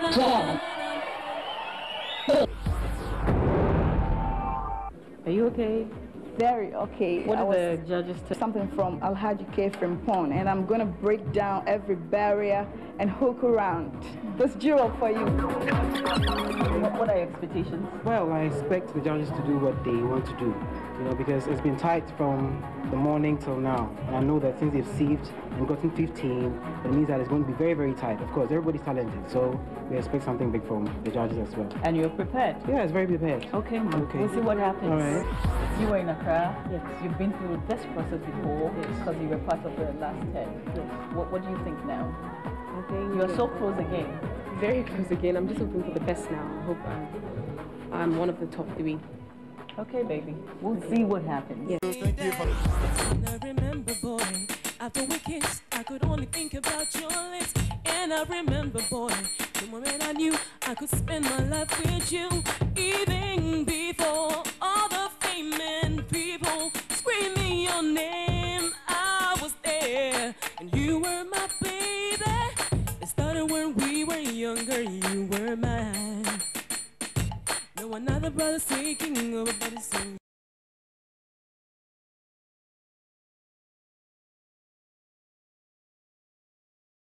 Are you okay? Very okay. What did the judges tell? Something from Alhaji Acheampong, and I'm going to break down every barrier and hook around. This juror for you. What are your expectations? Well, I expect the judges to do what they want to do, because it's been tight from the morning till now. And I know that since they've sieved and gotten 15, it means that it's going to be very, very tight. Of course, everybody's talented, so we expect something big from the judges as well. And you're prepared? Yeah, it's very prepared. Okay, we'll see what happens. All right. You were in Accra. Yes. You've been through this process before because you were part of the last 10. Yes. What do you think now? I think you're so close again. Very close again. I'm just hoping for the best now. I hope I'm one of the top 3. Okay, baby. We'll see what happens. Yeah. Thank you for... I remember, boy, after we kissed, I could only think about your lips. And I remember, boy, the moment I knew I could spend my life with you. Even before all the fame and people screaming your name, I was there, and you were my baby. It started when we were younger, you were mine. No another brother's taking over, but it's